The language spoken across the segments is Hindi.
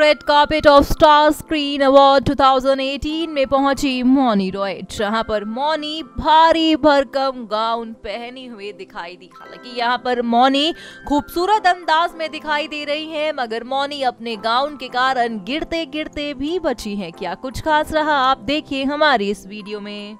Red carpet of Star Screen Award 2018 में पहुंची मौनी रॉय, जहां पर मौनी भारी भरकम गाउन पहनी हुई दिखाई दी। हालांकि यहां पर मौनी खूबसूरत अंदाज में दिखाई दे रही हैं, मगर मौनी अपने गाउन के कारण गिरते गिरते भी बची हैं। क्या कुछ खास रहा, आप देखिए हमारी इस वीडियो में।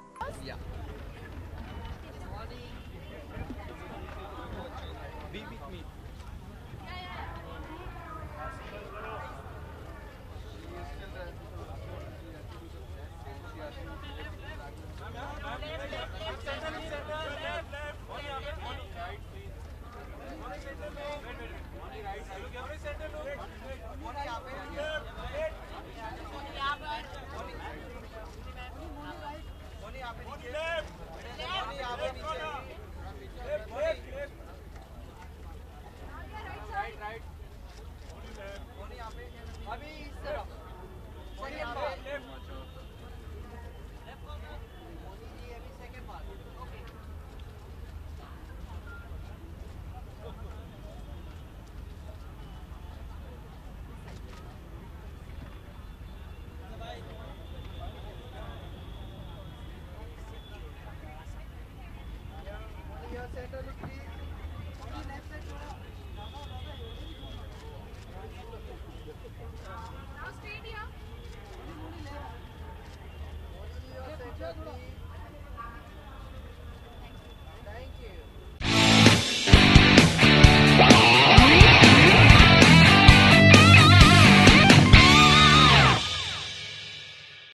थोड़ा